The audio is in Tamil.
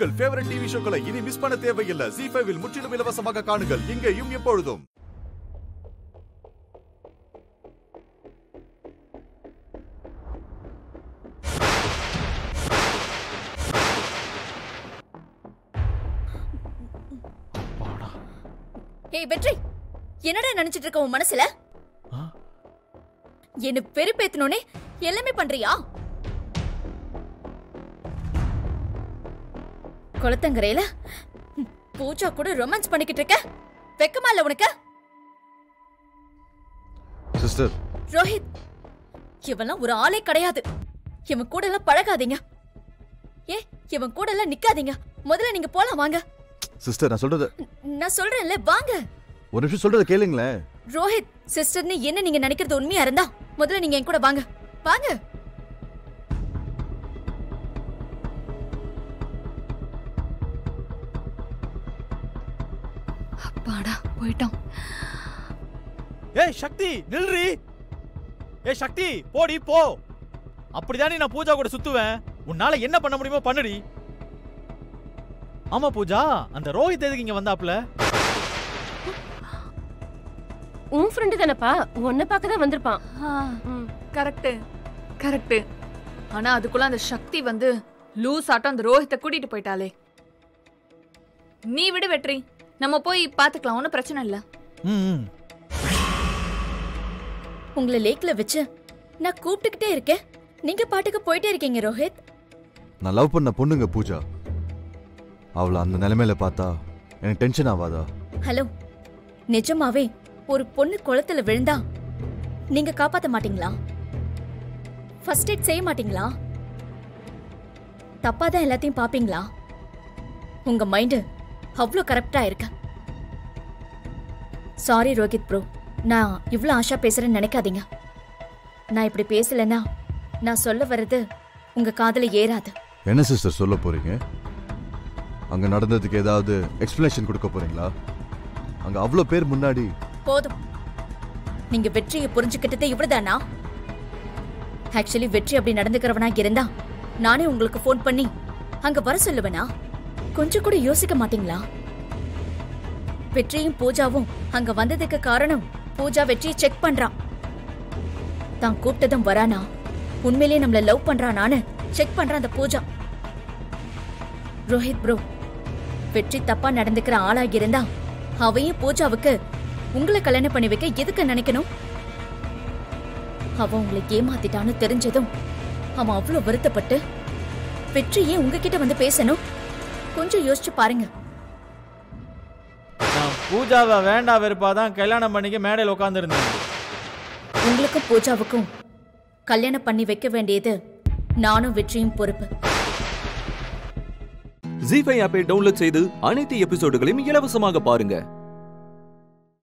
உங்கள் ஃபேவரட் டிவி ஷோக்களை இனி மிஸ் பண்ண தேவையில்லை. ZEE5 இல் முற்றிலும் இலவசமாக காணுங்கள். இங்கேயும் எப்பொழுதும். ஏய் வெற்றி, என்னடா நினைச்சிட்டு இருக்க உன் மனசுல? என்ன பெருப்பேத்தனோனே எல்லாமே பண்றியா? குளத்தங்கரையில பூஜா கூட ரொமான்ஸ் பண்ணிக்கிட்டு இருக்க, வெக்கமா இல்ல உனக்கு? சிஸ்டர் ரோஹித், இவெல்லாம் ஒரு ஆளே கிடையாது. இவன் கூட எல்லாம் பழகாதீங்க. இவன் கூட எல்லாம் நிக்காதீங்க. முதல்ல நீங்க போலாம் வாங்க. சிஸ்டர் நான் சொல்றேன்ல வாங்க. ஒரு நிமிஷம் சொல்றத கேளுங்களேன். ரோஹித், சிஸ்டர்னு என்ன நீங்க நினைக்கிறது உண்மையா இருந்தா முதல்ல நீங்க என் கூட வாங்க. வாங்க. அப்பாடா போயிட்டோம். ஏய் சக்தி நில்றி. ஏய் சக்தி போடி போ. அப்படிதானே நான் பூஜா கூட சுத்துவேன். உன்னால என்ன பண்ண முடியுமோ பண்ணுடி. ஆமா பூஜா, அந்த ரோஹித் எதுக்கு இங்க வந்தாப்ல? உன் ஃப்ரெண்டு தானப்பா, உன்னை பார்க்க தான் வந்திருப்பான். Correct correct. ஆனா அதுக்குள்ள அந்த சக்தி வந்து லூஸ் ஆட்டம் அந்த ரோஹித்தை கூட்டிட்டு போயிட்டாலே. நீ விடு வெற்றி, நம்ம போய் பாத்துக்கலாம், ஒன்னும் பிரச்சனை இல்ல. உங்களை லேக்ல வச்சு நான் கூப்பிட்டுக்கிட்டே இருக்கேன், நீங்க பாட்டுக்கு போயிட்டே இருக்கீங்க ரோஹித். நான் லவ் பண்ண பொண்ணுங்க பூஜா. அவளை அந்த நிலைமையில பார்த்தா எனக்கு டென்ஷன் ஆகாதா? ஹலோ, நிஜமாவே ஒரு பொண்ணு குளத்துல விழுந்தா நீங்க காப்பாத்த மாட்டீங்களா? ஃபர்ஸ்ட் எய்ட் செய்ய மாட்டீங்களா? தப்பாதான் எல்லாத்தையும் பாப்பீங்களா? உங்க மைண்ட் அவ்வளோ கரெக்டா இருக்கு. சாரி ரோஹித் ப்ரோ, நான் இவ்வளோ ஆஷா பேசுறேன்னு நினைக்காதீங்க. நான் இப்படி பேசலன்னா நான் சொல்ல வர்றது உங்க காதுல ஏறாது. என்ன சிஸ்டர் சொல்ல போறீங்க? அங்க நடந்ததுக்கு ஏதாவது எக்ஸ்பிளனேஷன் கொடுக்க போறீங்களா? அங்க அவ்வளவு பேர் முன்னாடி. போதும், நீங்க வெற்றியை புரிஞ்சுக்கிட்டதே இவ்வளவுதானா? ஆக்சுவலி வெற்றி அப்படி நடந்துக்கிறவனா இருந்தா நானே உங்களுக்கு போன் பண்ணி அங்க வர சொல்லுவேனா? கொஞ்சம் கூட யோசிக்க மாட்டீங்களா? வெற்றியும் பூஜாவும் அங்க வந்ததுக்கு காரணம் பூஜா வெற்றியை செக் பண்றான். தான் கூப்பிட்டதும் வரானா, உண்மையிலேயே நம்மள லவ் பண்றானான்னு செக் பண்றான் அந்த பூஜா. ரோஹித் ப்ரோ, வெற்றி தப்பா நடந்துக்கிற ஆளாகி இருந்தா அவையும் பூஜாவுக்கு உங்களை கல்யாணம் பண்ணி வைக்க எதுக்கு நினைக்கணும்? அவன் உங்களை ஏமாத்திட்டான்னு தெரிஞ்சதும் அவன் அவ்வளவு வருத்தப்பட்டு வெற்றியே உங்ககிட்ட வந்து பேசணும்? கொஞ்சம் யோசிச்சு பாருங்க. நான் பூஜாவை வேண்டா வெறுப்பாதான் கல்யாணம் பண்ணிக்க மேடையில் உட்கார்ந்து இருந்தேன். உங்களுக்கும் பூஜாவுக்கும் கல்யாணம் பண்ணி வைக்க வேண்டியது நானும் வெற்றியும் பொறுப்பு. ZEE5 ஆப்பை டவுன்லோட் செய்து அனைத்து எபிசோடுகளையும் இலவசமாக பாருங்க.